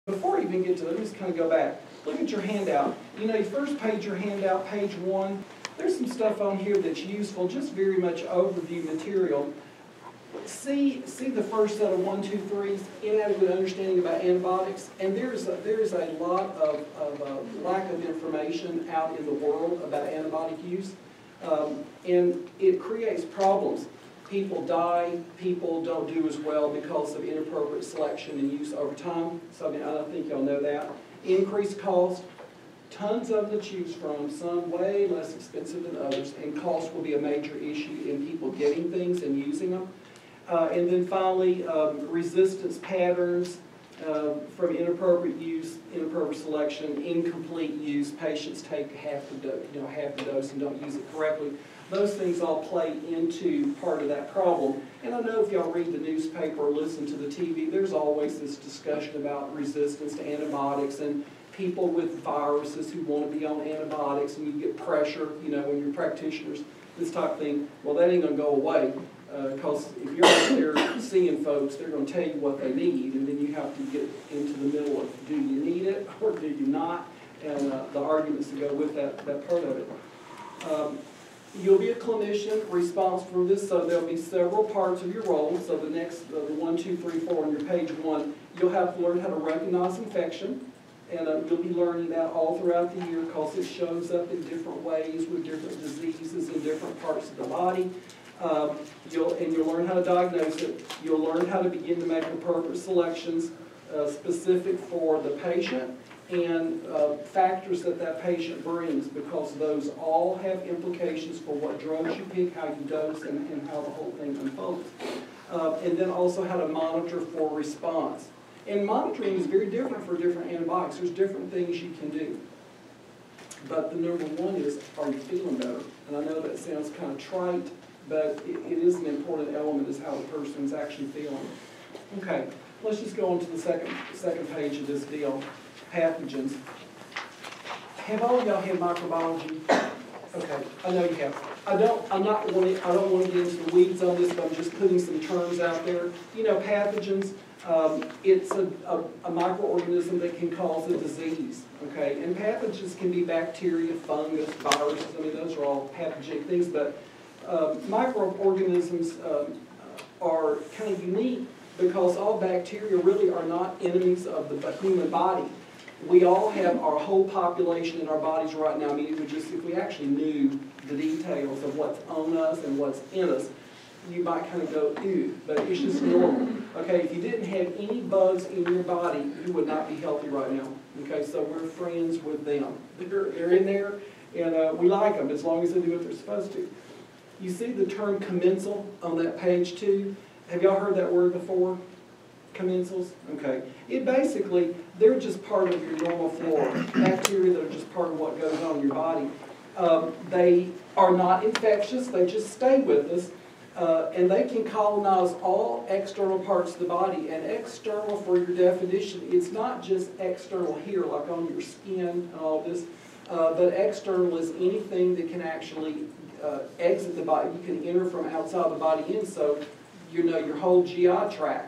Before I even get to that, let me just kind of go back. Look at your handout. You know, your first page, your handout, page 1, there's some stuff on here that's useful, just very much overview material. See the first set of 1, 2, 3s, inadequate understanding about antibiotics, and there's a lot of lack of information out in the world about antibiotic use, and it creates problems. People die, people don't do as well because of inappropriate selection and use over time. So I don't think y'all know that. Increased cost, tons of them to choose from, some way less expensive than others, and cost will be a major issue in people getting things and using them. And then finally, resistance patterns from inappropriate use, inappropriate selection, incomplete use. Patients take half the dose and don't use it correctly. Those things all play into part of that problem. And I know if y'all read the newspaper or listen to the TV, there's always this discussion about resistance to antibiotics and people with viruses who want to be on antibiotics, and you get pressure, when you're practitioners, this type of thing. Well, that ain't going to go away. Because if you're out there seeing folks, they're going to tell you what they need, and then you have to get into the middle of, do you need it or do you not, and the arguments that go with that part of it. You'll be a clinician responsible for this, so there'll be several parts of your role. So the next, the 1, 2, 3, 4 on your page 1, you'll have to learn how to recognize infection, and you'll be learning that all throughout the year because it shows up in different ways with different diseases in different parts of the body. You'll learn how to diagnose it. You'll learn how to begin to make appropriate selections specific for the patient and factors that patient brings, because those all have implications for what drugs you pick, how you dose, and how the whole thing unfolds. And then also how to monitor for response. And monitoring is very different for different antibiotics. There's different things you can do. But the number one is, are you feeling better? And I know that sounds kind of trite, but it is an important element, is how the person's actually feeling. Okay, let's just go on to the second page of this deal, pathogens. Have all of y'all had microbiology? Okay, I know you have. I don't want to get into the weeds on this, but I'm just putting some terms out there. Pathogens, it's a microorganism that can cause a disease, okay? And pathogens can be bacteria, fungus, viruses. I mean, those are all pathogenic things, but microorganisms are kind of unique because all bacteria really are not enemies of the human body. We all have our whole population in our bodies right now. I mean, if we actually knew the details of what's on us and what's in us, you might kind of go, ew, but it's just normal. Okay, if you didn't have any bugs in your body, you would not be healthy right now. Okay, so we're friends with them. They're in there, and we like them as long as they do what they're supposed to. You see the term commensal on that page 2? Have y'all heard that word before? Commensals? Okay. It basically, they're just part of your normal flora. Bacteria that are just part of what goes on in your body. They are not infectious. They just stay with us. And they can colonize all external parts of the body. And external, for your definition, it's not just external here, like on your skin and all this, but external is anything that can actually exit the body. You can enter from outside the body in, so your whole GI tract,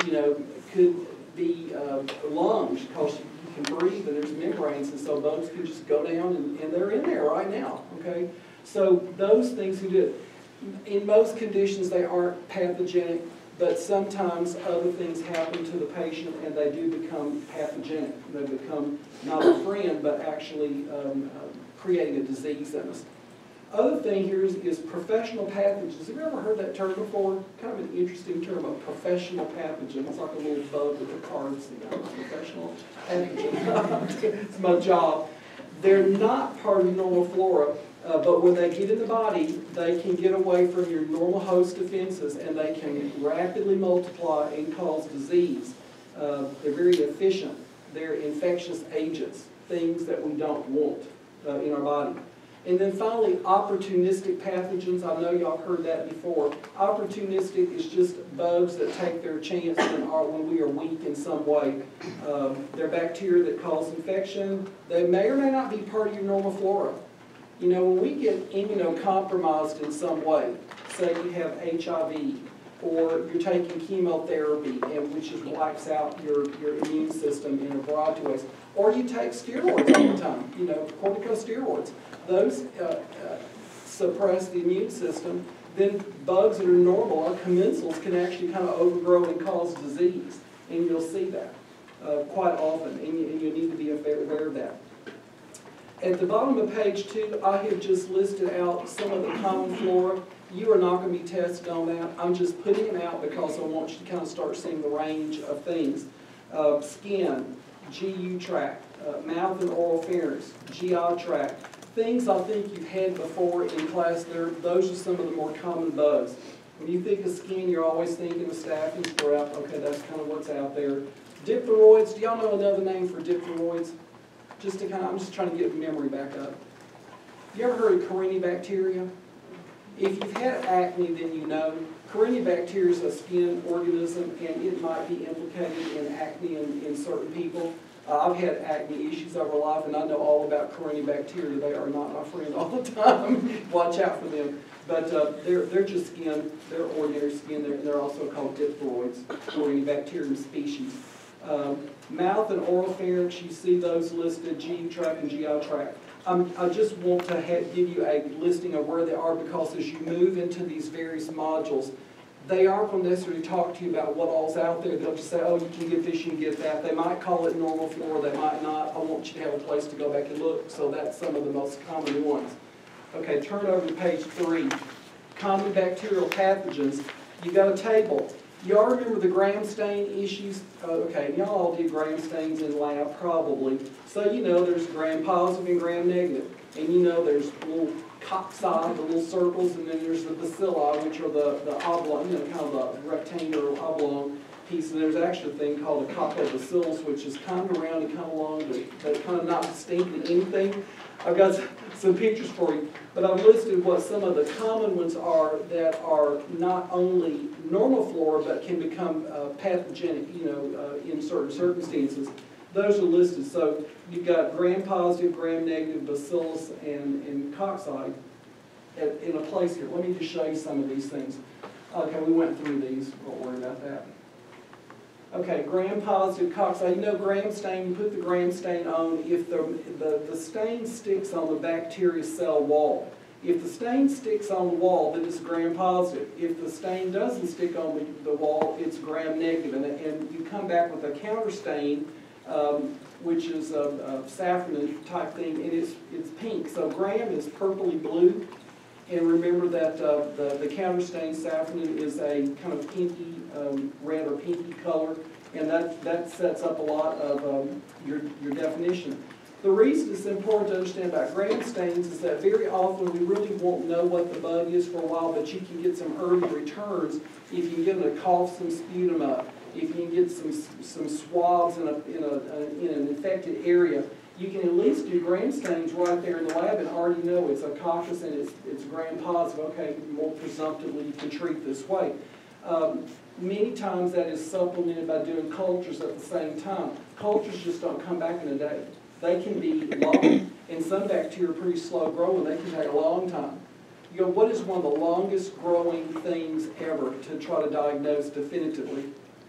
could be lungs, because you can breathe and there's membranes, and so bugs can just go down and they're in there right now, okay? So those things who do it. In most conditions they aren't pathogenic, but sometimes other things happen to the patient and they do become pathogenic. They become not a friend, but actually creating a disease in us. Other thing here is professional pathogens. Have you ever heard that term before? Kind of an interesting term, a professional pathogen. It's like a little bug with the cards, professional pathogen. It's my job. They're not part of your normal flora, but when they get in the body, they can get away from your normal host defenses and they can rapidly multiply and cause disease. They're very efficient. They're infectious agents, things that we don't want in our body. And then finally, opportunistic pathogens. I know y'all heard that before. Opportunistic is just bugs that take their chance when we are weak in some way. They're bacteria that cause infection. They may or may not be part of your normal flora. When we get immunocompromised in some way, say you have HIV, or you're taking chemotherapy, and which just wipes out your immune system in a variety of ways. Or you take steroids all the time, you know, corticosteroids. Those suppress the immune system. Then bugs that are normal, our commensals, can actually kind of overgrow and cause disease. And you'll see that quite often, and you need to be aware of that. At the bottom of page 2, I have just listed out some of the common flora. You are not going to be tested on that. I'm just putting them out because I want you to kind of start seeing the range of things. Skin, GU tract, mouth and oral pharynx, GI tract. Things I think you've had before in class, those are some of the more common bugs. When you think of skin, you're always thinking of staph and strep. Okay, that's kind of what's out there. Diphtheroids, do y'all know another name for diphtheroids? I'm just trying to get memory back up. You ever heard of Corynebacteria? If you've had acne, then you know. Corynebacteria is a skin organism, and it might be implicated in acne in certain people. I've had acne issues over life, and I know all about Corynebacteria. They are not my friend all the time. Watch out for them. But they're just skin. They're ordinary skin. They're also called diphtheroids, Corynebacterium species. Mouth and oral pharynx, you see those listed, GU tract and GI tract. I just want to give you a listing of where they are, because as you move into these various modules, they aren't going to necessarily talk to you about what all's out there. They'll just say, oh, you can get this, you can get that. They might call it normal flora, they might not. I want you to have a place to go back and look. So that's some of the most common ones. Okay, turn over to page 3. Common bacterial pathogens. You got a table. Y'all remember the gram stain issues? Okay, y'all all did gram stains in lab probably. So you know there's gram positive and gram negative. And you know there's little cocci, the little circles, and then there's the bacilli, which are the oblong, you know, kind of the rectangular oblong piece. And there's actually a thing called a coccobacillus, which is kind of round and kind of long, but kind of not distinct in anything. I've got some pictures for you, but I've listed what some of the common ones are that are not only normal flora, but can become pathogenic, you know, in certain circumstances. Those are listed. So you've got gram-positive, gram-negative, bacillus, and cocci in a place here. Let me just show you some of these things. Okay, we went through these. Don't worry about that. Okay, gram-positive cocci. You know gram stain, you put the gram stain on if the stain sticks on the bacteria cell wall. If the stain sticks on the wall, then it's gram-positive. If the stain doesn't stick on the wall, it's gram-negative. And you come back with a counter stain, which is a saffron type thing, and it's pink. So gram is purpley blue. And remember that the counter stain saffron is a kind of pinky red or pinky color, and that sets up a lot of your definition. The reason it's important to understand about gram stains is that very often we really won't know what the bug is for a while, but you can get some early returns if you can get them to cough some sputum up, if you can get some swabs in an infected area. You can at least do gram stains right there in the lab and already know it's a coccus and it's gram positive. Okay, more presumptively you can treat this way. Many times that is supplemented by doing cultures at the same time. Cultures just don't come back in a day. They can be long, and some bacteria are pretty slow growing. They can take a long time. You go, what is one of the longest growing things ever to try to diagnose definitively?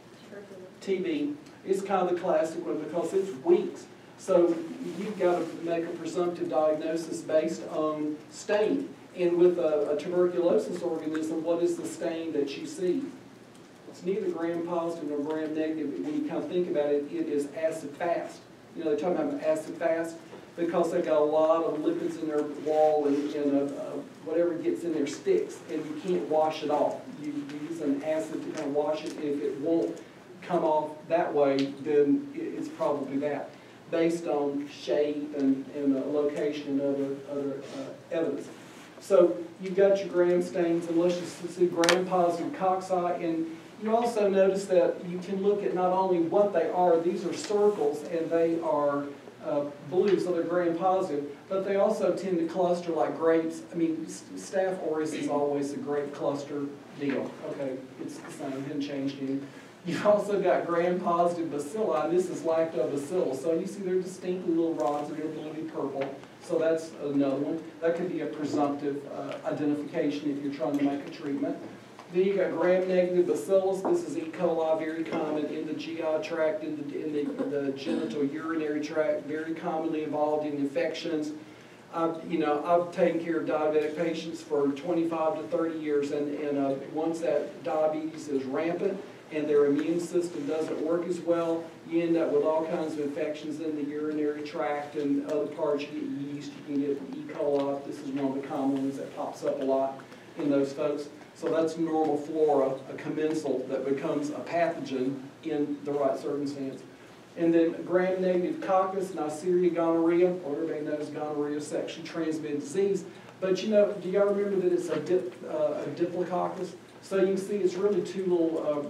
TB. It's kind of the classic one because it's weeks. So you've got to make a presumptive diagnosis based on stain. And with a tuberculosis organism, what is the stain that you see? It's neither gram-positive nor gram-negative. When you kind of think about it, it is acid-fast. You know, they're talking about acid-fast because they've got a lot of lipids in their wall, and whatever gets in there sticks, and you can't wash it off. You use an acid to kind of wash it, and if it won't come off that way, then it's probably that, based on shape and location and other evidence. So you've got your gram stains, and let's just see gram-positive cocci. And you also notice that you can look at not only what they are, these are circles, and they are blue, so they're gram-positive, but they also tend to cluster like grapes. I mean, Staph aureus is always a grape cluster deal. Okay, it's the same, hasn't changed any. You've also got gram-positive bacilli, and this is lactobacillus. So you see they're distinctly little rods, and they're bluey purple. So that's another one. That could be a presumptive identification if you're trying to make a treatment. Then you got gram-negative bacillus. This is E. coli, very common in the GI tract, in the genital urinary tract, very commonly involved in infections. I've taken care of diabetic patients for 25 to 30 years, and once that diabetes is rampant and their immune system doesn't work as well, you end up with all kinds of infections in the urinary tract and other parts. You get yeast, you can get E. coli. This is one of the common ones that pops up a lot in those folks. So that's normal flora, a commensal that becomes a pathogen in the right circumstance. And then gram-negative coccus, Neisseria gonorrhea, or everybody knows gonorrhea is sexually transmitted disease. But do y'all remember that it's a diplococcus? So you can see it's really two little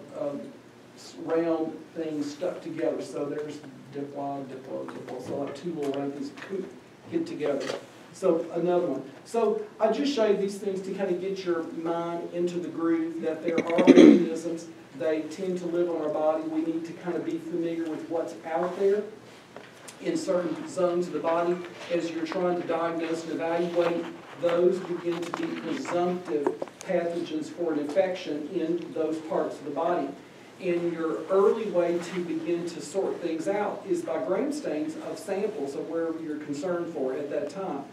round things stuck together. So there's diplo, so like two little round things hit together. So another one. So I just show you these things to kind of get your mind into the groove that there are organisms. They tend to live on our body. We need to kind of be familiar with what's out there in certain zones of the body. As you're trying to diagnose and evaluate, those begin to be presumptive pathogens for an infection in those parts of the body. And your early way to begin to sort things out is by gram stains of samples of wherever you're concerned for at that time.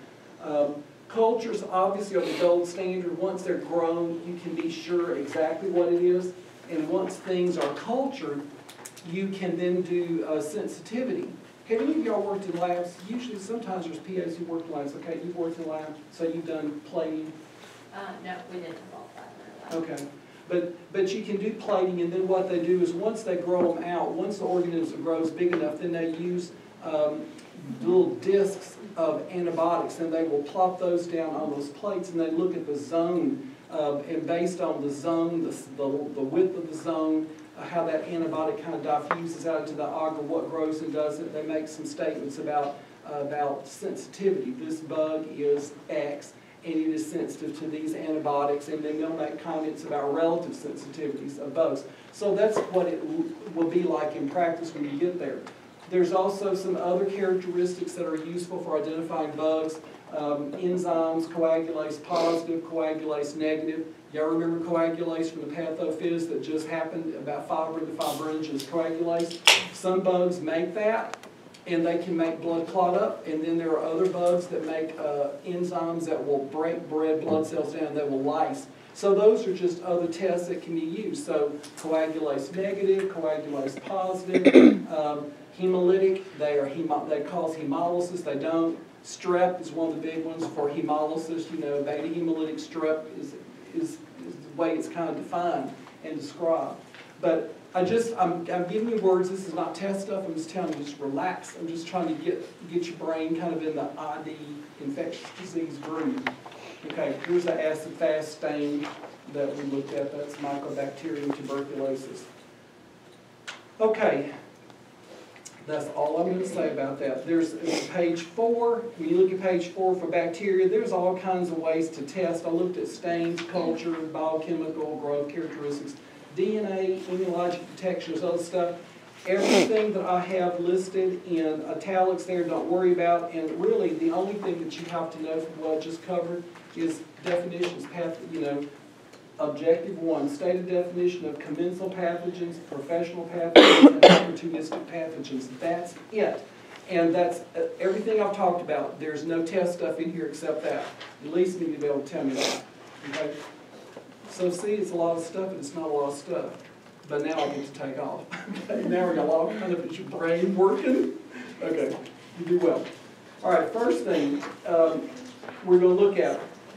Cultures obviously are the gold standard. Once they're grown, you can be sure exactly what it is. And once things are cultured, you can then do sensitivity. Have any of y'all worked in labs? Usually, sometimes there's PAs who work in labs. Okay, you've worked in labs, so you've done plating. No, we didn't involve that in our lab. Okay, but you can do plating, and then what they do is once they grow them out, once the organism grows big enough, then they use little discs of antibiotics, and they will plop those down on those plates, and they look at the zone, and based on the zone, the width of the zone, how that antibiotic kind of diffuses out into the agar, what grows and doesn't, they make some statements about sensitivity. This bug is X, and it is sensitive to these antibiotics, and then they'll make comments about relative sensitivities of bugs. So that's what it will be like in practice when you get there. There's also some other characteristics that are useful for identifying bugs. Enzymes, coagulase positive, coagulase negative. Y'all remember coagulase from the pathophys that just happened about fibrin to fibrinogenous coagulase? Some bugs make that, and they can make blood clot up, and then there are other bugs that make enzymes that will break red blood cells down, that will lyse. So those are just other tests that can be used. So coagulase negative, coagulase positive, hemolytic, they cause hemolysis, they don't. Strep is one of the big ones for hemolysis. Beta hemolytic strep is the way it's kind of defined and described. But I'm giving you words. This is not test stuff. I'm just telling you, just relax. I'm just trying to get your brain kind of in the ID, infectious disease groove. Okay, here's the acid-fast stain that we looked at. That's Mycobacterium tuberculosis. Okay. That's all I'm going to say about that. There's page 4. When you look at page 4 for bacteria, there's all kinds of ways to test. I looked at stains, culture, biochemical, growth characteristics, DNA, immunologic detections, other stuff. Everything that I have listed in italics there, don't worry about. And really, the only thing that you have to know from what I just covered is definitions, Objective 1, stated definition of commensal pathogens, professional pathogens, and opportunistic pathogens. That's it. And that's everything I've talked about. There's no test stuff in here except that. You at least need to be able to tell me that. Okay? So see, it's a lot of stuff, and it's not a lot of stuff. But now I get to take off. Okay? Now we got a lot of kind of is your brain working. Okay, you do well. All right, first thing we're going to look at.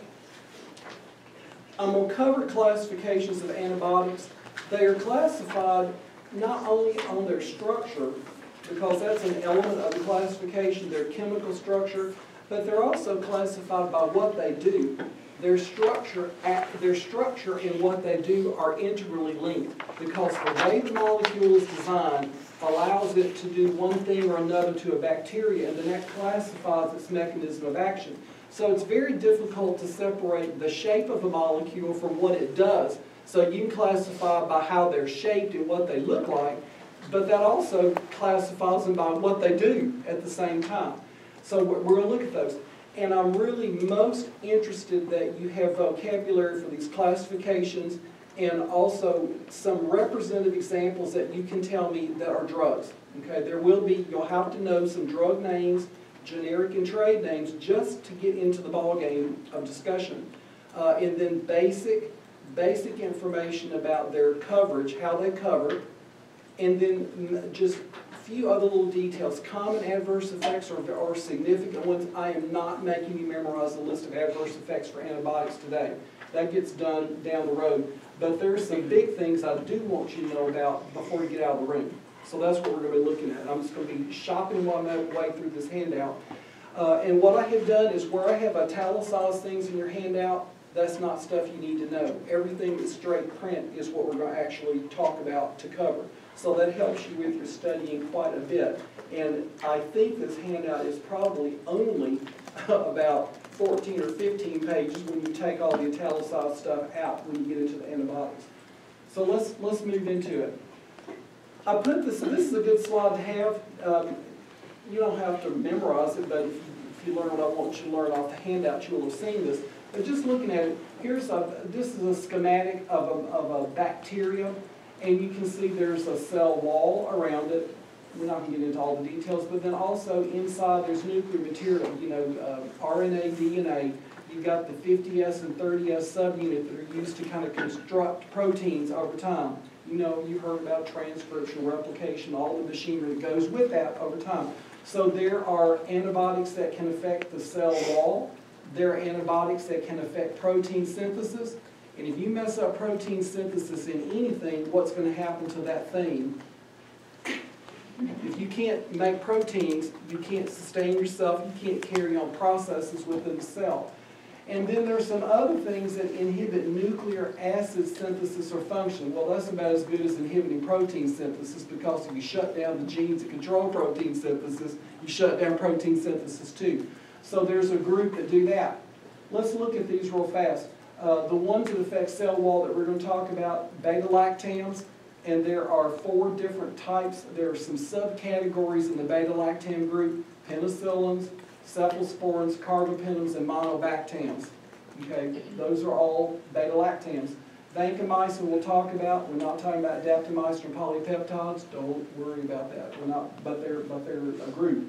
I'm going to cover classifications of antibiotics. They are classified not only on their structure, because that's an element of the classification, their chemical structure, but they're also classified by what they do. Their structure and what they do are integrally linked, because the way the molecule is designed allows it to do one thing or another to a bacteria, and then that classifies its mechanism of action. So it's very difficult to separate the shape of a molecule from what it does. So you can classify by how they're shaped and what they look like, but that also classifies them by what they do at the same time. So we're going to look at those. And I'm really most interested that you have vocabulary for these classifications and also some representative examples that you can tell me that are drugs. Okay, there will be, you'll have to know some drug names, generic and trade names, just to get into the ballgame of discussion. And then basic information about their coverage, how they cover, and then just a few other little details. Common adverse effects or significant ones. I am not making you memorize a list of adverse effects for antibiotics today. That gets done down the road. But there's some big things I do want you to know about before you get out of the room. So that's what we're going to be looking at. I'm just going to be shopping my way through this handout. And what I have done is where I have italicized things in your handout, that's not stuff you need to know. Everything that's straight print is what we're going to actually talk about to cover. So that helps you with your studying quite a bit. And I think this handout is probably only about 14 or 15 pages when you take all the italicized stuff out when you get into the antibiotics. So let's move into it. I put this is a good slide to have. You don't have to memorize it, but if you learn what I want you to learn off the handout, you will have seen this. But just looking at it, this is a schematic of a bacteria, and you can see there's a cell wall around it. We're not going to get into all the details, but then also inside there's nuclear material, RNA, DNA. You've got the 50S and 30S subunit that are used to kind of construct proteins over time. You've heard about transcription, replication, all the machinery that goes with that over time. So there are antibiotics that can affect the cell wall. There are antibiotics that can affect protein synthesis. And if you mess up protein synthesis in anything, what's going to happen to that thing? If you can't make proteins, you can't sustain yourself, you can't carry on processes within the cell. And then there's some other things that inhibit nucleic acid synthesis or function. Well, that's about as good as inhibiting protein synthesis, because if you shut down the genes that control protein synthesis, you shut down protein synthesis too. So there's a group that do that. Let's look at these real fast. The ones that affect cell wall that we're going to talk about, beta-lactams, and there are 4 different types. There are some subcategories in the beta-lactam group: penicillins, cephalosporins, carbapenems, and monobactams. Okay, those are all beta-lactams. Vancomycin we'll talk about. We're not talking about daptomycin or polypeptides. Don't worry about that. We're not, but they're a group.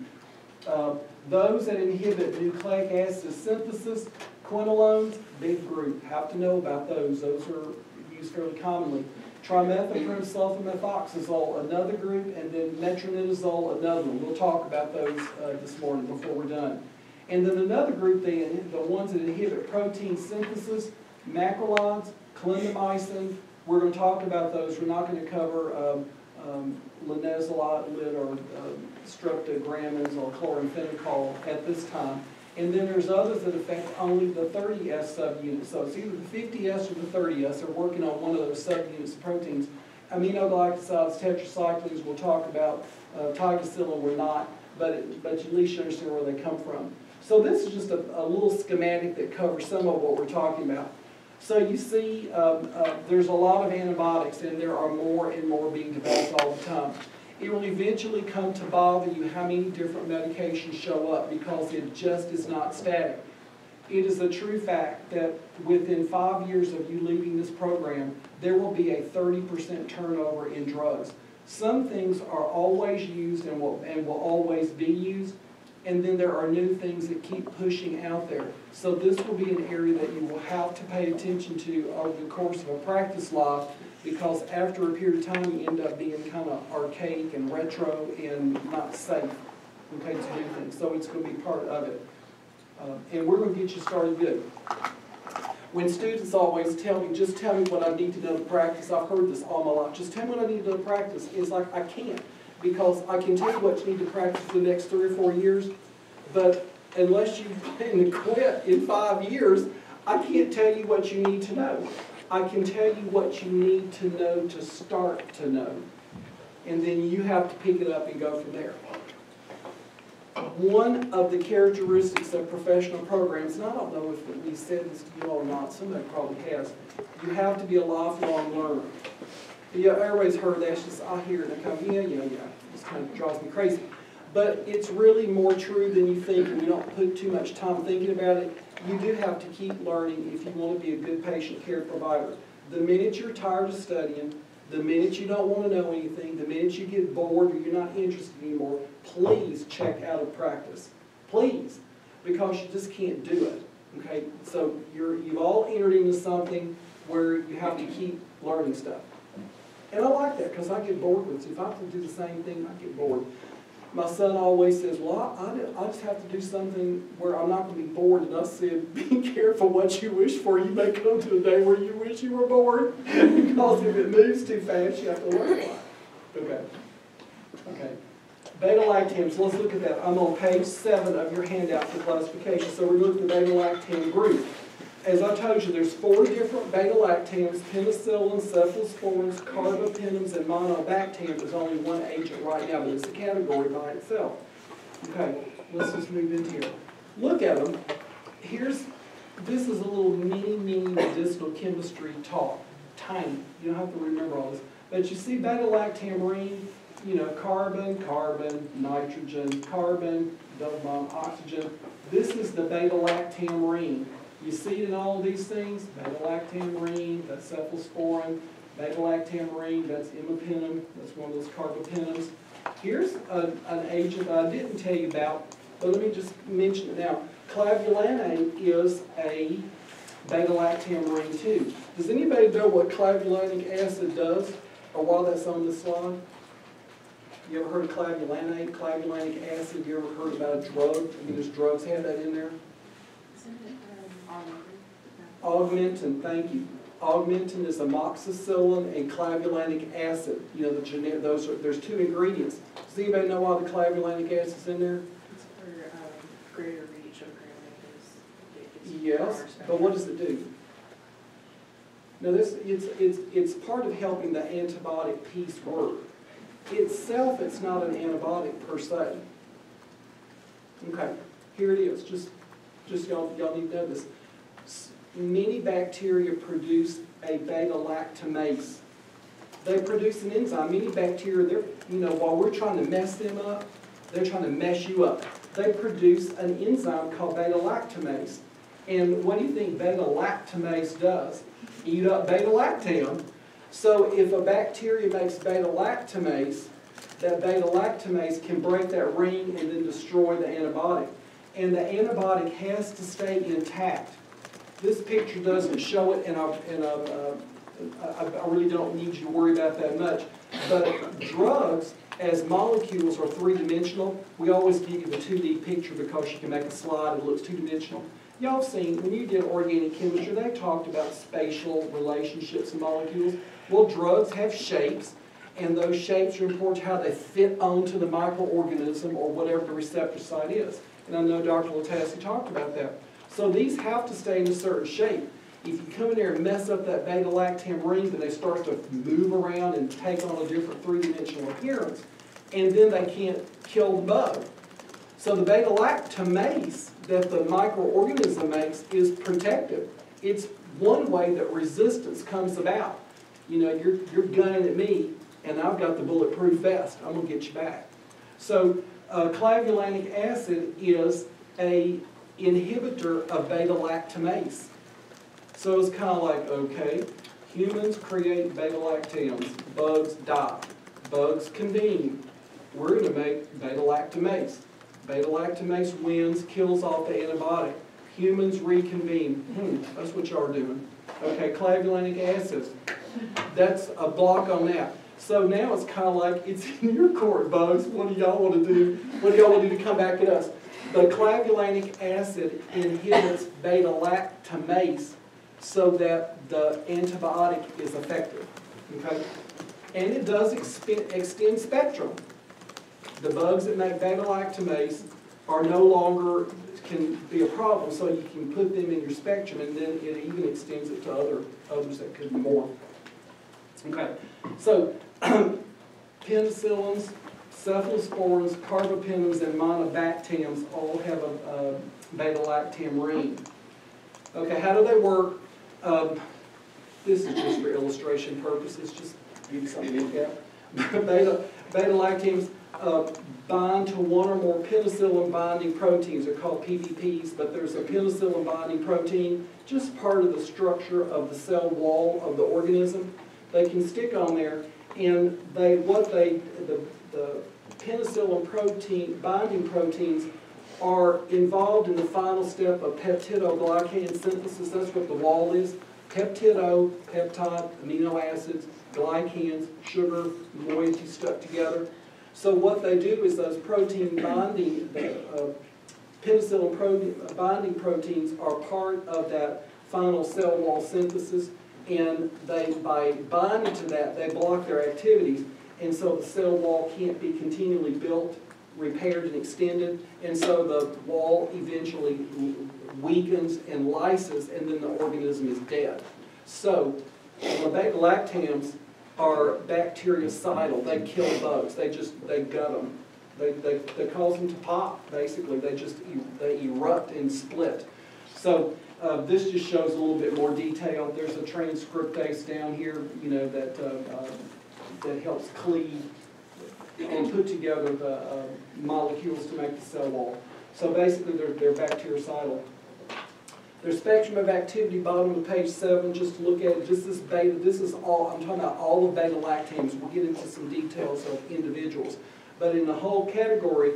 Those that inhibit nucleic acid synthesis, quinolones, big group. Have to know about those. Those are used fairly commonly. Trimethoprim, sulfamethoxazole, another group, and then metronidazole, another one. We'll talk about those this morning before we're done. And then another group, the ones that inhibit protein synthesis, macrolides, clindamycin. We're going to talk about those. We're not going to cover linezolid or streptogramins or chloramphenicol at this time. And then there's others that affect only the 30S subunit. So it's either the 50S or the 30S. They're working on one of those subunits of proteins. Aminoglycosides, tetracyclines, we'll talk about. Ticasilin, we're not. But at least you understand where they come from. So this is just a little schematic that covers some of what we're talking about. So you see there's a lot of antibiotics, and there are more and more being developed all the time. It will eventually come to bother you how many different medications show up, because it just is not static. It is a true fact that within 5 years of you leaving this program, there will be a 30% turnover in drugs. Some things are always used and will always be used, and then there are new things that keep pushing out there. So this will be an area that you will have to pay attention to over the course of a practice life, because after a period of time you end up being kind of archaic and retro and not safe, okay, to do things. So it's going to be part of it. And we're going to get you started good. When students always tell me, just tell me what I need to know to practice, I've heard this all my life, just tell me what I need to know to practice. It's like, I can't, because I can tell you what you need to practice for the next 3 or 4 years, but unless you plan to quit in 5 years, I can't tell you what you need to know. I can tell you what you need to know to start to know. And then you have to pick it up and go from there. One of the characteristics of professional programs, and I don't know if we said this to you all or not, somebody probably has, you have to be a lifelong learner. Yeah, everybody's heard that. It's just, I hear it and I come, yeah. It kind of drives me crazy. But it's really more true than you think, and you don't put too much time thinking about it. You do have to keep learning if you want to be a good patient care provider. the minute you're tired of studying, the minute you don't want to know anything, the minute you get bored or you're not interested anymore, please check out of practice. Please. Because you just can't do it. Okay? So you've all entered into something where you have to keep learning stuff. And I like that because I get bored with it. If I have to do the same thing, I get bored. My son always says, well, I just have to do something where I'm not going to be bored. And I said, be careful what you wish for. You may come to a day where you wish you were bored. Because if it moves too fast, you have to learn a lot. Okay. Okay. Beta-lactams, let's look at that. I'm on page 7 of your handout for classification. So we're looking at the beta-lactam group. As I told you, there's 4 different beta-lactams: penicillin, cephalosporins, carbapenems, and monobactam. There's only one agent right now, but it's a category by itself. Okay, let's just move in here. Look at them. This is a little mini medicinal chemistry talk. Tiny. You don't have to remember all this. But you see beta-lactam, you know, carbon, carbon, nitrogen, carbon, double bond, oxygen. This is the beta-lactam ring. You see it in all of these things, beta-lactam ring, that's cephalosporin, beta-lactam ring, that's imipenem, that's one of those carbapenems. Here's an agent that I didn't tell you about, but let me just mention it now. Clavulanate is a beta-lactam ring too. Does anybody know what clavulanic acid does, or why that's on this slide? You ever heard of clavulanate, clavulanic acid? You ever heard about a drug? I mean, there's drugs have that in there. Augmentin, thank you. Augmentin is amoxicillin and clavulanic acid. You know, there's 2 ingredients. Does anybody know why the clavulanic acid is in there? It's for greater reach of gram. Yes, but what does it do? Now it's part of helping the antibiotic piece work. Itself, it's not an antibiotic per se. Okay, here it is. Just y'all need to know this. Many bacteria produce a beta-lactamase. They produce an enzyme. Many bacteria, while we're trying to mess them up, they're trying to mess you up. They produce an enzyme called beta-lactamase. And what do you think beta-lactamase does? Eat up beta-lactam. So if a bacteria makes beta-lactamase, that beta-lactamase can break that ring and then destroy the antibiotic. And the antibiotic has to stay intact. This picture doesn't show it, and I really don't need you to worry about that much. But drugs, as molecules, are 3-dimensional. We always give you the 2D picture because you can make a slide that looks 2-dimensional. Y'all have seen, when you did organic chemistry, they talked about spatial relationships in molecules. Well, drugs have shapes, and those shapes are important to how they fit onto the microorganism or whatever the receptor site is. And I know Dr. Latassi talked about that. So these have to stay in a certain shape. If you come in there and mess up that beta-lactam ring, then they start to move around and take on a different 3-dimensional appearance. And then they can't kill the bug. So the beta-lactamase that the microorganism makes is protective. It's one way that resistance comes about. You know, you're gunning at me, and I've got the bulletproof vest. I'm going to get you back. So clavulanic acid is a inhibitor of beta-lactamase. So it's kind of like, okay, humans create beta-lactams, bugs die, bugs convene. We're going to make beta-lactamase. Beta-lactamase wins, kills off the antibiotic. Humans reconvene. That's what y'all are doing. Okay, clavulanic acid. That's a block on that. So now it's kind of like it's in your court, bugs. What do y'all want to do? What do y'all want to do to come back at us? The clavulanic acid inhibits beta-lactamase so that the antibiotic is effective. Okay? And it does extend spectrum. The bugs that make beta-lactamase are no longer, can be a problem, so you can put them in your spectrum, and then it even extends it to others that could be more. Okay, so penicillins, cephalosporins, carbapenems, and monobactams all have a beta-lactam ring. Okay, how do they work? This is just for illustration purposes, just give you something to look at. Beta-lactams, bind to one or more penicillin binding proteins. They're called PBPs, but there's a penicillin binding protein, just part of the structure of the cell wall of the organism. They can stick on there, and the penicillin protein, binding proteins, are involved in the final step of peptidoglycan synthesis. That's what the wall is. Peptido, peptide, amino acids, glycans, sugar, moiety stuck together. So what they do is those protein binding, penicillin binding proteins are part of that final cell wall synthesis, and by binding to that, they block their activities, and so the cell wall can't be continually built, repaired, and extended, and so the wall eventually weakens and lyses, and then the organism is dead. So the beta-lactams are bactericidal. They kill bugs. They gut them. They cause them to pop, basically. They erupt and split. So this just shows a little bit more detail. There's a transcriptase down here, you know, that helps cleave and put together the molecules to make the cell wall. So basically they're bactericidal. Their spectrum of activity, bottom of page 7, just to look at it, just this beta, this is all, I'm talking about all of beta-lactams. We'll get into some details of individuals. But in the whole category,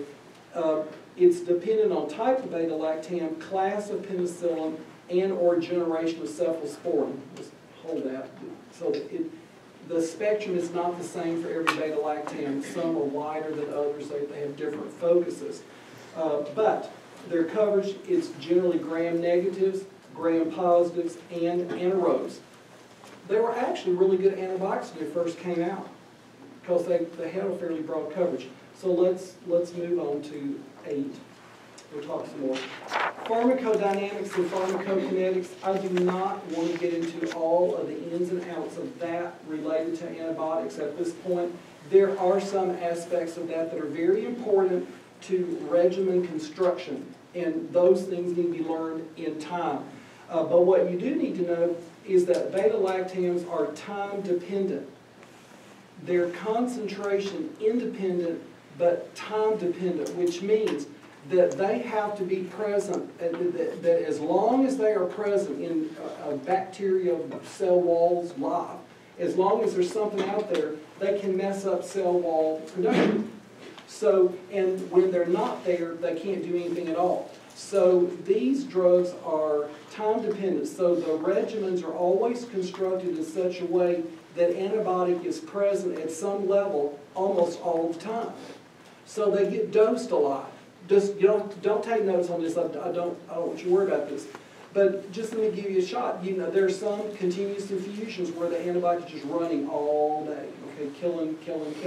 it's dependent on type of beta-lactam, class of penicillin, and or generation of cephalosporin. Just hold that. So the spectrum is not the same for every beta-lactam. Some are wider than others. They have different focuses. But their coverage is generally gram-negatives, gram-positives, and anaerobes. They were actually really good antibiotics when they first came out because they had a fairly broad coverage. So let's move on to 8. We'll talk some more. Pharmacodynamics and pharmacokinetics. I do not want to get into all of the ins and outs of that related to antibiotics at this point. There are some aspects of that that are very important to regimen construction, and those things need to be learned in time. But what you do need to know is that beta-lactams are time-dependent. They're concentration independent, but time-dependent, which means that they have to be present, that as long as they are present in bacterial cell walls live, as long as there's something out there, they can mess up cell wall production. So, and when they're not there, they can't do anything at all. So these drugs are time dependent. So the regimens are always constructed in such a way that antibiotic is present at some level almost all the time. So they get dosed a lot. Just don't take notes on this. I don't want you to worry about this. But just let me give you a shot. You know, there's some continuous infusions where the antibiotic is just running all day. Okay, killing.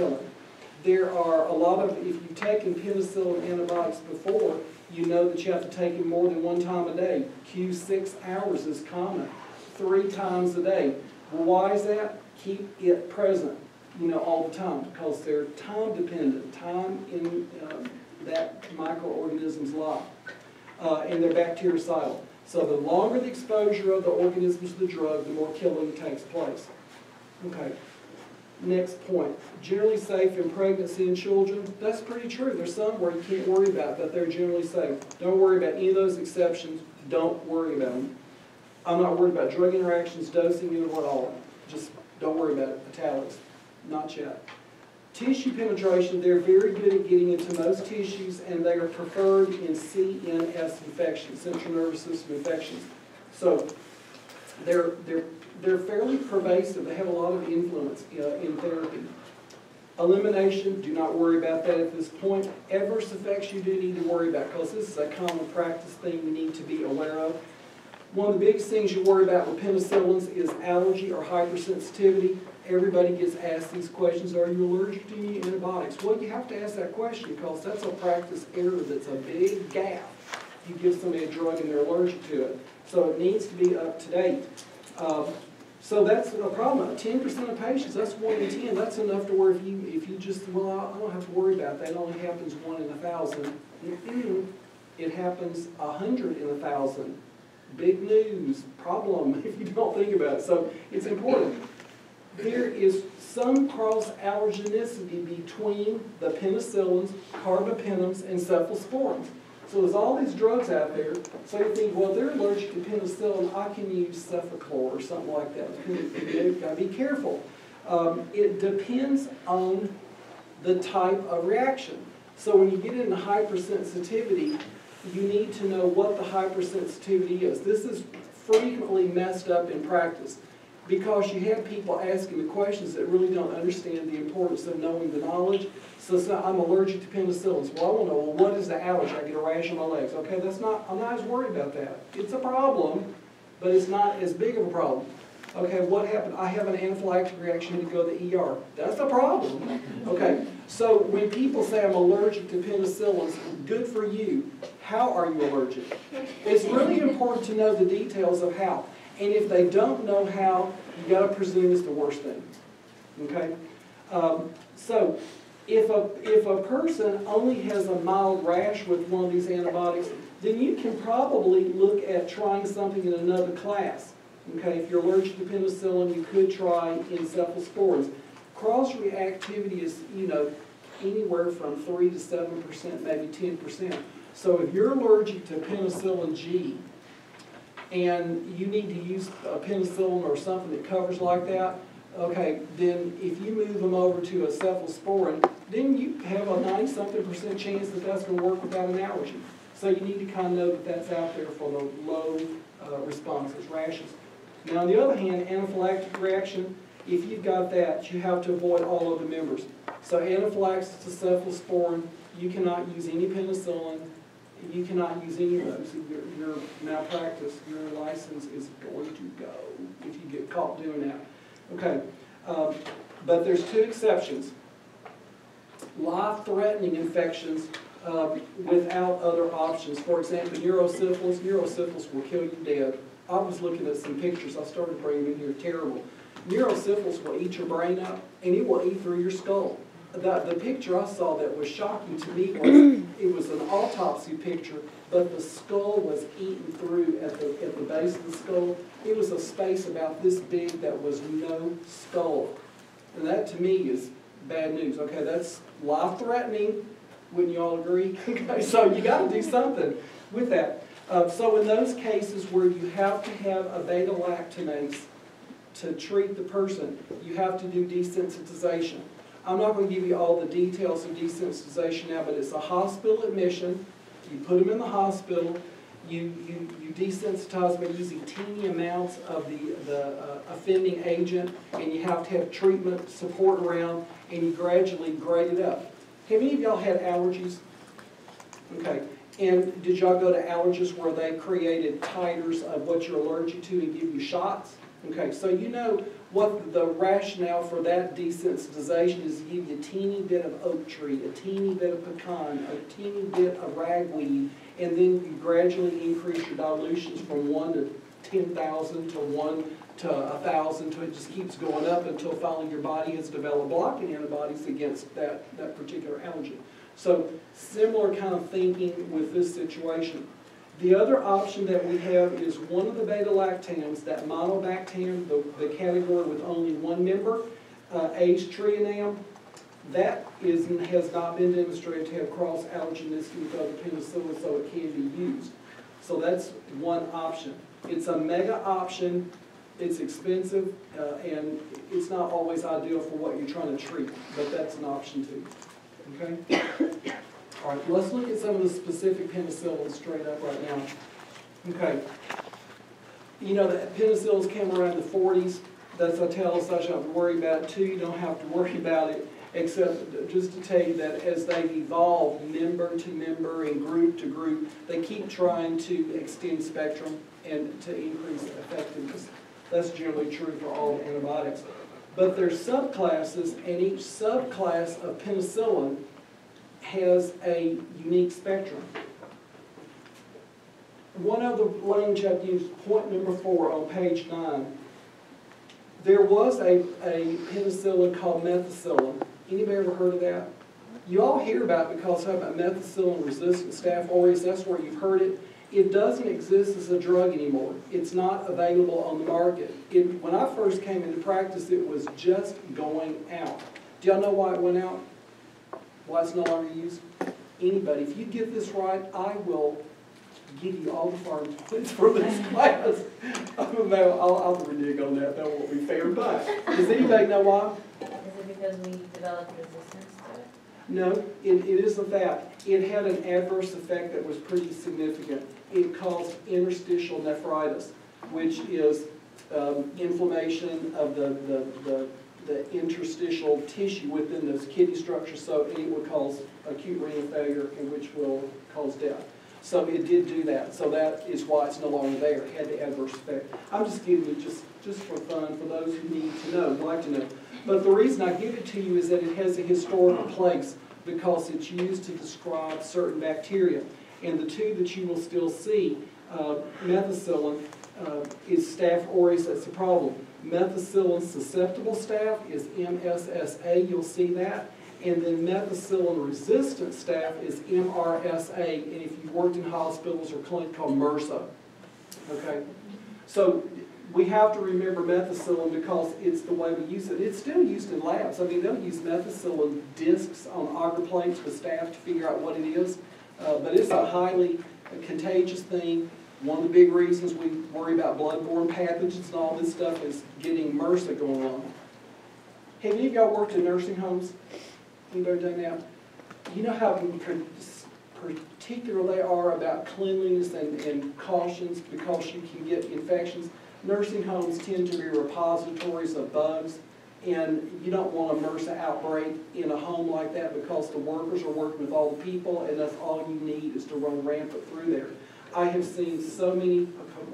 There are a lot of, if you've taken penicillin antibiotics before, you know that you have to take them more than one time a day. Q6 hours is common, 3 times a day. Well, why is that? Keep it present, you know, all the time, because they're time dependent, time in that microorganism's life, and they're bactericidal. So the longer the exposure of the organism to the drug, the more killing takes place. Okay. Next point, generally safe in pregnancy and children. That's pretty true. There's some where you can't worry about, but they're generally safe. Don't worry about any of those exceptions. Don't worry about them. I'm not worried about drug interactions, dosing, or at all. Just don't worry about it. Italics. Not yet. Tissue penetration, they're very good at getting into most tissues, and they are preferred in CNS infections, central nervous system infections. So they're fairly pervasive. They have a lot of influence in therapy. Elimination, do not worry about that at this point. Adverse effects you do need to worry about, because this is a common practice thing you need to be aware of. One of the biggest things you worry about with penicillins is allergy or hypersensitivity. Everybody gets asked these questions, are you allergic to any antibiotics? Well, you have to ask that question because that's a practice error that's a big gap. You give somebody a drug and they're allergic to it. So it needs to be up to date. So that's a problem. 10% of patients, that's 1 in 10. That's enough to where if you just, well, I don't have to worry about that. It only happens 1 in 1,000. It happens 100 in 1,000. Big news, problem, if you don't think about it. So it's important. There is some cross-allergenicity between the penicillins, carbapenems, and cephalosporins. So there's all these drugs out there, so you think, well, they're allergic to penicillin, I can use Cefaclor or something like that. You've got to be careful. It depends on the type of reaction. So when you get into hypersensitivity, you need to know what the hypersensitivity is. This is frequently messed up in practice because you have people asking the questions that really don't understand the importance of knowing the knowledge. So it's not, I'm allergic to penicillins. Well, I want to know, well, what is the allergy? I get a rash on my legs. Okay, I'm not as worried about that. It's a problem, but it's not as big of a problem. Okay, what happened? I have an anaphylactic reaction to go to the ER. That's a problem. Okay, so when people say I'm allergic to penicillins, good for you. How are you allergic? It's really important to know the details of how. And if they don't know how, you got to presume it's the worst thing. Okay, so if a person only has a mild rash with one of these antibiotics, then you can probably look at trying something in another class. Okay, if you're allergic to penicillin, you could try encephalosporins. Cross-reactivity is, anywhere from 3 to 7%, maybe 10%. So if you're allergic to penicillin G, and you need to use a penicillin or something that covers like that, okay, then if you move them over to a cephalosporin, then you have a 90-something% chance that that's going to work without an allergy. So you need to kind of know that that's out there for the low responses, rashes. Now, on the other hand, anaphylactic reaction, if you've got that, you have to avoid all other members. So anaphylaxis to cephalosporin, you cannot use any penicillin, you cannot use any of those. Your malpractice, your license is going to go if you get caught doing that. Okay, but there's two exceptions. Life-threatening infections without other options. For example, neurosyphilis. Neurosyphilis will kill you dead. I was looking at some pictures. I started bringing them in here. Terrible. Neurosyphilis will eat your brain up, and it will eat through your skull. The picture I saw that was shocking to me was it was an autopsy picture, but the skull was eaten through at the base of the skull. It was a space about this big that was no skull. And that to me is bad news. Okay, that's life-threatening. Wouldn't you all agree? Okay, so you got to do something with that. So in those cases where you have to have a beta-lactamase to treat the person, you have to do desensitization. I'm not going to give you all the details of desensitization now, but it's a hospital admission. You put them in the hospital. You desensitize by using teeny amounts of the offending agent, and you have to have treatment support around, and you gradually grade it up. Have any of y'all had allergies? Okay. And did y'all go to allergists where they created titers of what you're allergic to and give you shots? Okay, so you know what the rationale for that desensitization is to give you a teeny bit of oak tree, a teeny bit of pecan, a teeny bit of ragweed, and then you gradually increase your dilutions from 1 to 10,000 to 1 to 1,000 to it just keeps going up until finally your body has developed blocking antibodies against that particular allergen. So similar kind of thinking with this situation. The other option that we have is one of the beta-lactams, that monobactam, the category with only one member, azetrianam, that has not been demonstrated to have cross-allergenicity with other penicillins, so it can be used. So that's one option. It's a mega option, it's expensive, and it's not always ideal for what you're trying to treat, but that's an option too. Okay? All right, let's look at some of the specific penicillins straight up right now. Okay. You know that penicillins came around the 40s. That's a tell us I shouldn't have to worry about it too. You don't have to worry about it, except just to tell you that as they evolve member to member and group to group, they keep trying to extend spectrum and to increase effectiveness. That's generally true for all antibiotics. But there's subclasses, and each subclass of penicillin has a unique spectrum. One other language I've used, point number 4 on page 9. There was a penicillin called methicillin. Anybody ever heard of that? You all hear about it because of methicillin-resistant Staph aureus. That's where you've heard it. It doesn't exist as a drug anymore. It's not available on the market. When I first came into practice, it was just going out. Do y'all know why it went out? Why it's no longer used? Anybody, if you get this right, I will give you all the farm points for this class. I'll renege on that. That won't be fair. But does anybody know why? Is it because we developed resistance to it? No, it isn't that. It had an adverse effect that was pretty significant. It caused interstitial nephritis, which is inflammation of the interstitial tissue within those kidney structures, so it would cause acute renal failure, and which will cause death. So it did do that. So that is why it's no longer there. It had the adverse effect. I'm just giving you just for fun, for those who need to know, would like to know. But the reason I give it to you is that it has a historical place because it's used to describe certain bacteria. And the two that you will still see, methicillin is Staph aureus, that's the problem. Methicillin susceptible staph is MSSA, you'll see that. And then methicillin resistant staph is MRSA, and if you've worked in hospitals or clinic, called MRSA. Okay? So we have to remember methicillin because it's the way we use it. It's still used in labs. I mean, they'll use methicillin discs on agar plates with staph to figure out what it is. But it's a highly contagious thing. One of the big reasons we worry about bloodborne pathogens and all this stuff is getting MRSA going on. Have any of y'all worked in nursing homes? Anybody done that? You know how particular they are about cleanliness and cautions because you can get infections? Nursing homes tend to be repositories of bugs, and you don't want a MRSA outbreak in a home like that because the workers are working with all the people, and that's all you need is to run rampant through there. I have seen so many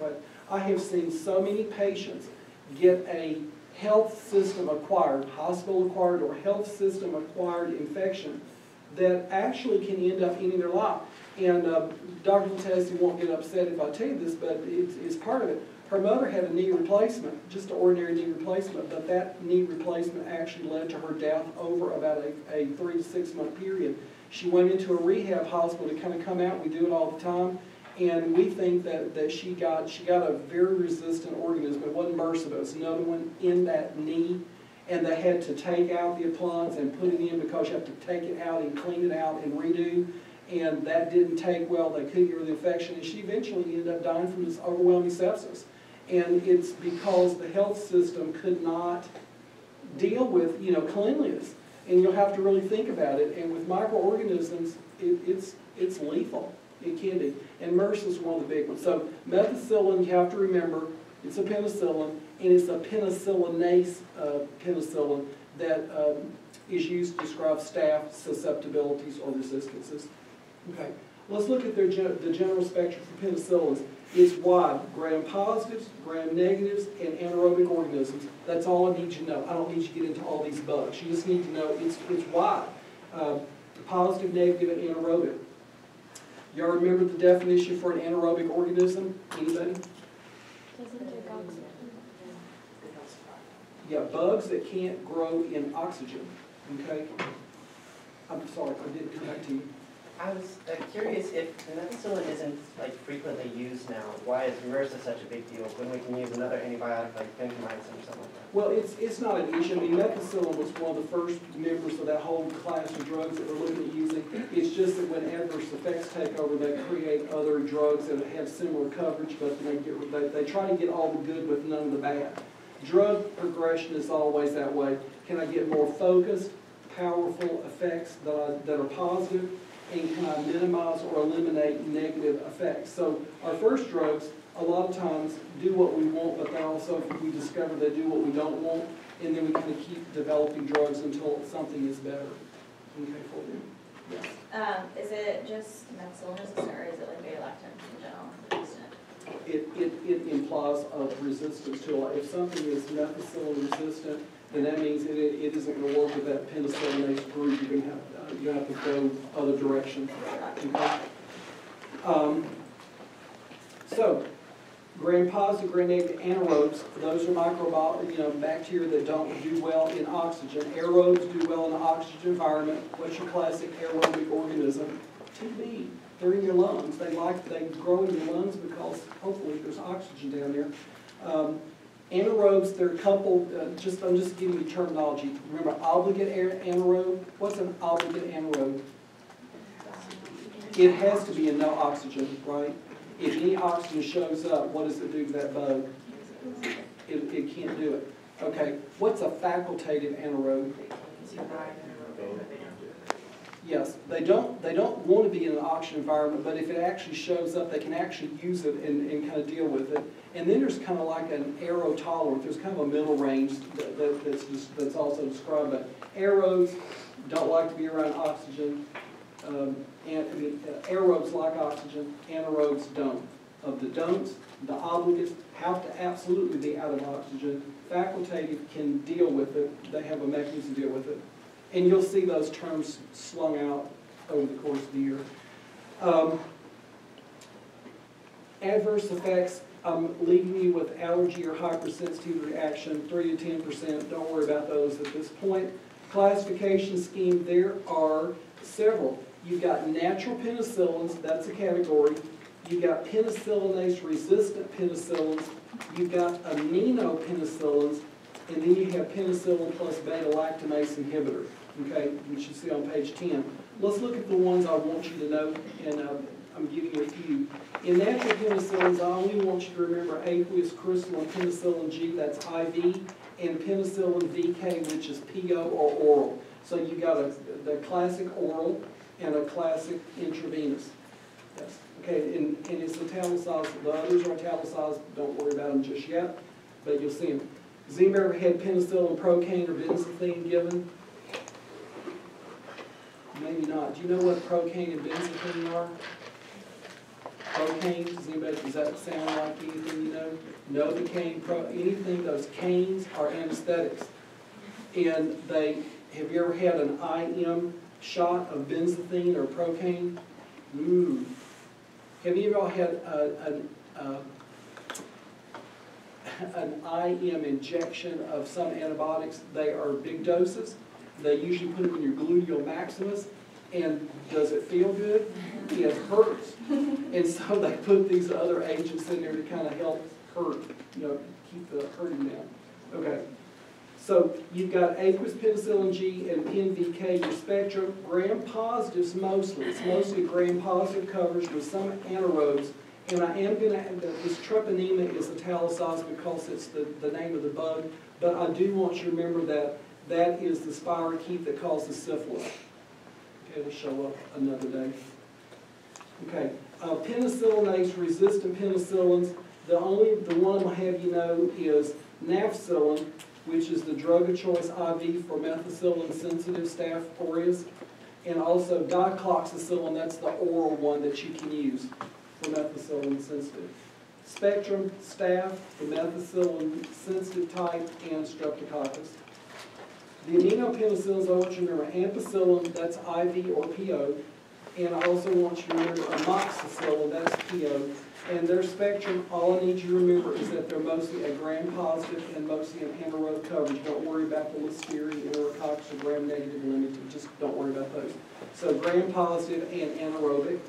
patients get a health system acquired, hospital acquired or health system acquired infection that actually can end up ending their life. And Dr. Latesi won't get upset if I tell you this, but it's part of it. Her mother had a knee replacement, just an ordinary knee replacement, but that knee replacement actually led to her death over about a 3 to 6 month period. She went into a rehab hospital to kind of come out. We do it all the time. And we think that she got a very resistant organism. It wasn't MRSA, but it was another one in that knee. And they had to take out the appliance and put it in because you have to take it out and clean it out and redo. And that didn't take well. They couldn't get rid of the infection. And she eventually ended up dying from this overwhelming sepsis. And it's because the health system could not deal with, cleanliness. And you'll have to really think about it. And with microorganisms, it's lethal. It can be. And MRSA is one of the big ones. So methicillin, you have to remember, it's a penicillin, and it's a penicillinase penicillin that is used to describe staph susceptibilities or resistances. Okay, let's look at the general spectrum for penicillins. It's wide, gram-positives, gram-negatives, and anaerobic organisms. That's all I need you to know. I don't need you to get into all these bugs. You just need to know it's wide. Positive, negative, and anaerobic. Y'all remember the definition for an anaerobic organism? Anybody? Yeah, bugs that can't grow in oxygen. Okay? I'm sorry, I didn't come back to you. I was curious if penicillin isn't frequently used now. Why is MRSA such a big deal when we can use another antibiotic like vancomycin or something like that? Well, it's not an issue. I mean, methicillin was one of the first members of that whole class of drugs that we're looking at using. It's just that when adverse effects take over, they create other drugs that have similar coverage, but they try to get all the good with none of the bad. Drug progression is always that way. Can I get more focused, powerful effects that are positive? And can I minimize or eliminate negative effects? So our first drugs, a lot of times, do what we want, but then also we discover they do what we don't want, and then we kind of keep developing drugs until something is better. Okay, for you. Yes. Is it just methicillin resistant, or is it like beta-lactam in general resistant? It implies a resistance to it. If something is methicillin resistant, then that means it isn't going to work with that penicillinase group. You're going to have to go other directions. Okay? So, gram-positive, gram-negative anaerobes, those are bacteria that don't do well in oxygen. Aerobes do well in an oxygen environment. What's your classic aerobic organism? TB. They're in your lungs. They grow in your lungs because hopefully there's oxygen down there. Anaerobes, they're coupled, I'm just giving you terminology. Remember, obligate anaerobe? What's an obligate anaerobe? It has to be in no oxygen, right? If any oxygen shows up, what does it do to that bug? It can't do it. Okay, what's a facultative anaerobe? Yes, they don't want to be in an oxygen environment, but if it actually shows up, they can actually use it and kind of deal with it. And then there's kind of like an aerotolerant. There's kind of a middle range that's also described. But aerobes don't like to be around oxygen. Aerobes like oxygen. Anaerobes don't. Of the don'ts, the obligates have to absolutely be out of oxygen. Facultative can deal with it. They have a mechanism to deal with it. And you'll see those terms slung out over the course of the year. Adverse effects, I'm leaving you with allergy or hypersensitivity reaction, 3 to 10%. Don't worry about those at this point. Classification scheme, there are several. You've got natural penicillins, that's a category. You've got penicillinase-resistant penicillins. You've got aminopenicillins. And then you have penicillin plus beta-lactamase inhibitor, okay, which you see on page 10. Let's look at the ones I want you to know, and I'm giving you a few. In natural penicillins, I only want you to remember aqueous crystalline penicillin G, that's IV, and penicillin VK, which is PO or oral. So you got the classic oral and a classic intravenous. Yes. Okay, and it's italicized. The others are italicized. Don't worry about them just yet, but you'll see them. Has anybody ever had penicillin, procaine, or benzathine given? Maybe not. Do you know what procaine and benzathine are? Procaine, does that sound like anything you know? Novocaine, anything, those canes are anesthetics. And have you ever had an IM shot of benzathine or procaine? Ooh. Have you ever had an IM injection of some antibiotics? They are big doses. They usually put them in your gluteal maximus. And does it feel good? It hurts. And so they put these other agents in there to kind of help hurt, keep the hurting down. Okay. So you've got aqueous penicillin G and PenVK, your spectrum. Gram-positives mostly. It's mostly gram-positive coverage with some anaerobes. And I am going to, this treponema is italicized because it's the name of the bug. But I do want you to remember that is the spirochete that causes syphilis. Okay, it'll show up another day. Okay, penicillinase-resistant penicillins. The one I'll have you know is nafcillin, which is the drug of choice IV for methicillin-sensitive Staph aureus, and also dicloxacillin, that's the oral one that you can use for methicillin-sensitive. Spectrum, Staph, the methicillin-sensitive type, and Streptococcus. The aminopenicillins, I want you to remember ampicillin, that's IV or PO, and I also want you to remember amoxicillin, that's PO. And their spectrum, all I need you to remember is that they're mostly a gram-positive and mostly an anaerobe coverage. Don't worry about the Listeria, Enterococcus, or gram-negative limited. Just don't worry about those. So gram-positive and anaerobic.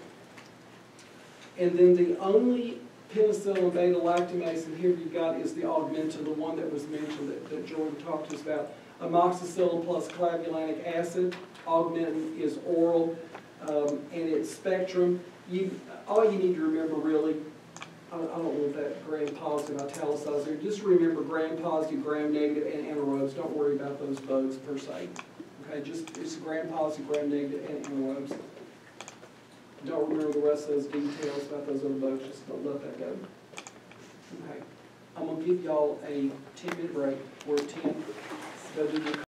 And then the only penicillin beta-lactamase inhibitor you've got is the Augmenta, the one that was mentioned that Jordan talked to us about. Amoxicillin plus clavulanic acid. Augmentin is oral, and its spectrum. All you need to remember really, I don't want that gram-positive italicized there. Just remember gram-positive, gram-negative, and anaerobes. Don't worry about those bugs per se. Okay, it's gram-positive, gram-negative, and anaerobes. Don't remember the rest of those details about those other bugs. Just don't let that go. Okay, I'm going to give y'all a 10-minute break. We're at 10. Go do your